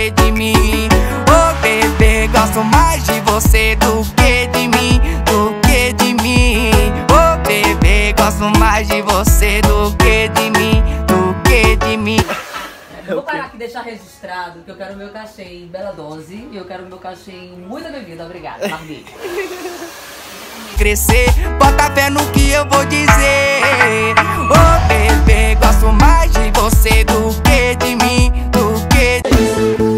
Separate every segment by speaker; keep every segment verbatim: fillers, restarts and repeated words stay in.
Speaker 1: que de mim. Oh bebê, gosto mais de você do que de mim, do que de mim. Oh bebê, gosto mais de você do que de mim, do que de mim.
Speaker 2: Eu vou parar aqui e deixar registrado que eu quero o meu cachê em bela dose e eu quero o meu cachê em muita bebida. Obrigada, Barbie.
Speaker 1: Crescer, bota fé no que eu vou dizer. Oh bebê, gosto mais de você do que de mim, do que de mim.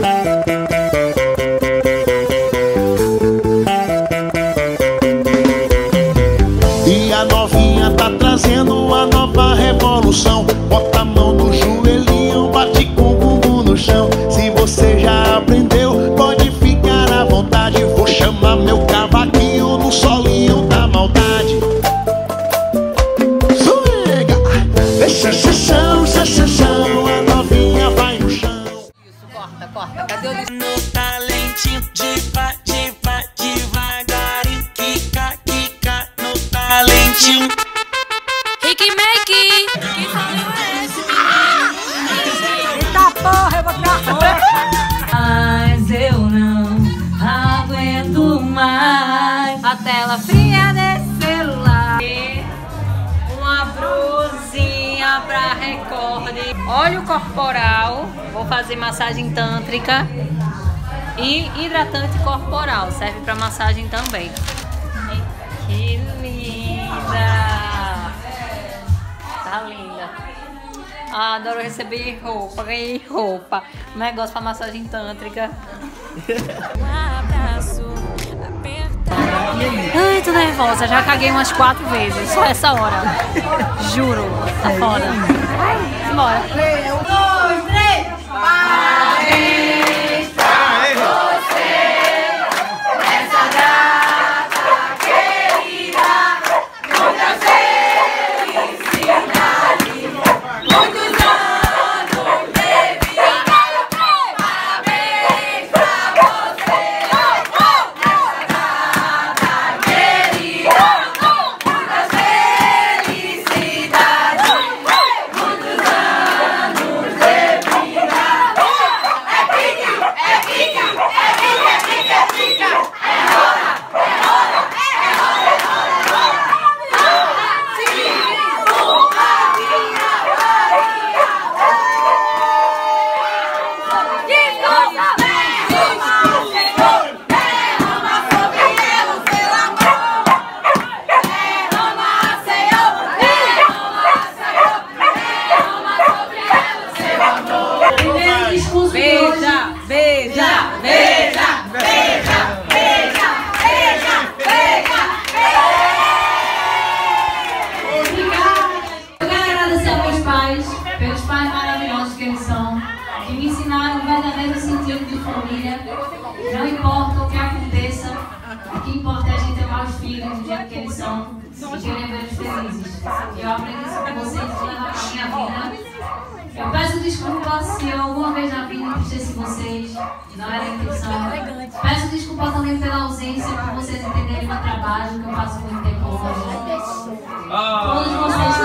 Speaker 3: E a novinha tá trazendo a nova revolução. Bota a mão no joelhinho, bate com o bumbum no chão. Se você já aprendeu, pode ficar à vontade. Vou chamar meu cavaquinho no solinho da maldade. Swinga! Deixa chão, chão, chão, a novinha vai no chão.
Speaker 2: Isso, corta, corta. Cadê o
Speaker 1: No talentinho, diva, diva, devagarinho, quica, quica, no talentinho.
Speaker 4: Ricky Make! Quem falou esse?
Speaker 2: Eita porra, eu vou tirar fora. Mas eu não aguento mais a tela fria desse celular. Uma brusinha pra recorde. Óleo corporal. Vou fazer massagem tântrica. E hidratante corporal. Serve pra massagem também. Que linda! Tá linda. Ah, adoro receber roupa, ganhei roupa. Negócio pra massagem tântrica.
Speaker 4: Um abraço apertado.
Speaker 2: Ai, tô nervosa. Já caguei umas quatro vezes. Só essa hora. Juro. Tá foda. Ai, bora. Um, dois, três. Parabéns pra você nessa data querida. Muitas felicidades. Muitos anos de vida. Parabéns pra você nessa data querida. Muitas felicidades. Muitos anos de vida. É pique, é pique, é pique, é pique, é pique. É rola, é rola, é rola, é rola, é rola. Beija, beija, beija, beija, beija, beija, beija, Eu quero agradecer aos meus pais, pelos pais maravilhosos que eles são, que me ensinaram o verdadeiro sentido de família. Não importa o que aconteça, o que importa é a gente amar os filhos do jeito que eles são e querer vê-los felizes. Eu aprendi isso com vocês e levar para a minha vida. Eu peço desculpa se eu alguma vez na vida entristeci vocês, não era a intenção. Peço desculpa também pela ausência, por vocês entenderem meu trabalho, que eu passo muito tempo longe. Todos vocês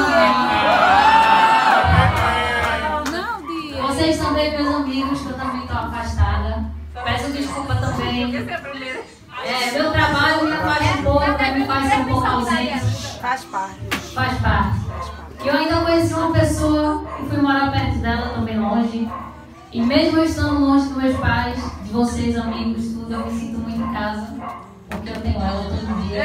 Speaker 2: também. Vocês também, meus amigos, que eu também estou afastada. Peço desculpa também. É, meu trabalho me afasta um pouco, me faz ser um pouco ausente.
Speaker 5: Faz parte.
Speaker 2: Faz parte. Eu ainda conheci uma pessoa e fui morar perto dela, também longe. E mesmo eu estando longe dos meus pais, de vocês, amigos, tudo, eu me sinto muito em casa. Porque eu tenho ela todo dia.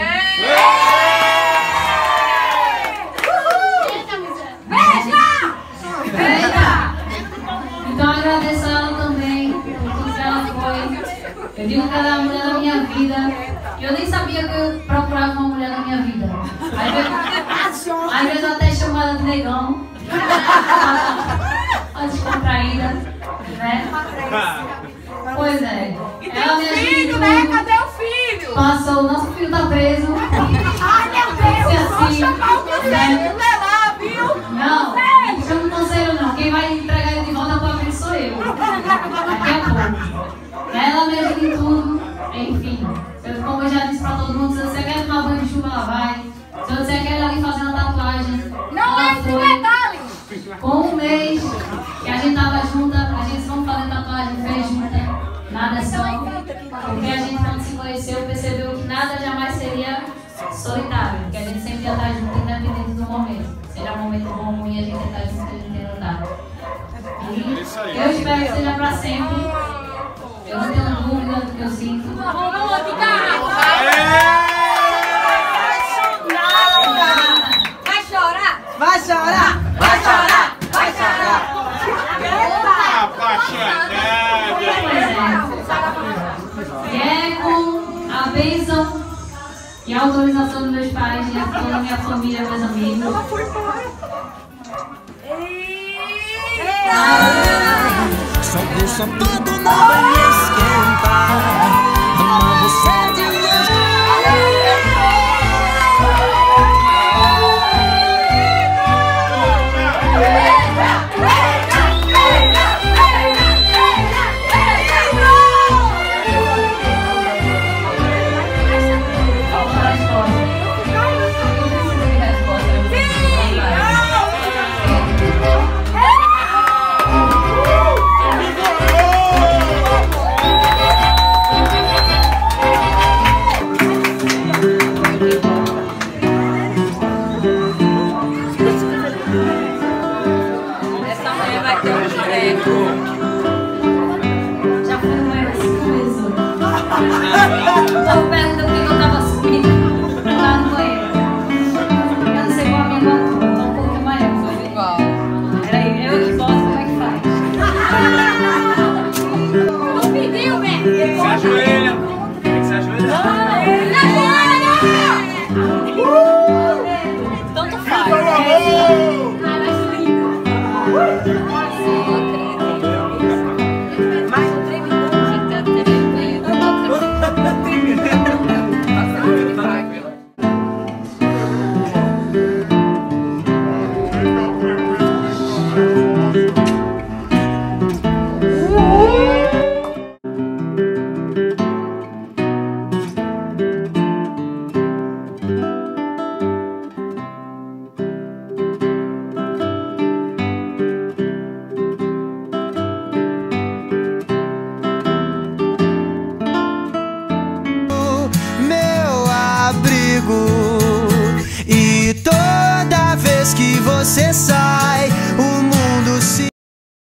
Speaker 2: Veja! Veja! Então eu agradeço a ela também, por tudo que ela foi. Eu digo que ela é a mulher da minha vida. E eu nem sabia que eu procurava uma mulher na minha vida. Às vezes, às vezes eu até chamo ela de negão. A descontraída, né? Pois é. Ela me
Speaker 5: Filho, né? Cadê o filho?
Speaker 2: Passou, nosso filho tá preso.
Speaker 5: Ai, meu Deus, vou
Speaker 2: assim,
Speaker 5: chamar o conselho
Speaker 2: né?
Speaker 5: lá, viu?
Speaker 2: Não, não chama o conselho não. Quem vai entregar ele de volta pra mim sou eu. Daqui a pouco. Ela me ajuda em tudo. Enfim, eu, como eu já disse pra todo mundo, se você quer tomar banho de chuva, ela vai. Se você quer ir ali fazer uma tatuagem,
Speaker 5: Não
Speaker 2: ela
Speaker 5: é esse
Speaker 2: foi.
Speaker 5: detalhe.
Speaker 2: Com um mês que a gente tava junta, a gente vamos fazer tatuagem, fez junta. conheceu, percebeu que nada jamais seria solitário, que a gente sempre ia estar junto, independente do momento. Seja um momento bom ou ruim, a gente ia estar junto, a gente ia lutar. E eu espero que seja para sempre. Eu não tenho dúvida do que eu sinto.
Speaker 5: Vai chorar!
Speaker 6: Vai chorar!
Speaker 5: Vai chorar! Vai chorar!
Speaker 2: E é com a bênção e a autorização dos meus pais, de toda a minha família, meus amigos.
Speaker 7: Só deixa tudo não vai me esquentar. Amar você de longe.
Speaker 2: Já fui no banheiro cinco vezes hoje. Eu pergunto por que eu tava subindo lá no banheiro. Eu não sei qual a minha conta, então um pouco mais foi igual. Peraí, eu que boto, como é que faz?
Speaker 5: Não pediu, velho!
Speaker 8: Se ajoelha! Tem que se ajoelhar!
Speaker 5: Tanto faz!
Speaker 7: E toda vez que você sai